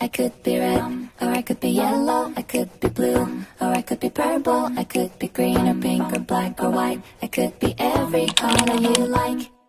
I could be red, or I could be yellow, I could be blue, or I could be purple, I could be green or pink or black or white. I could be every color you like.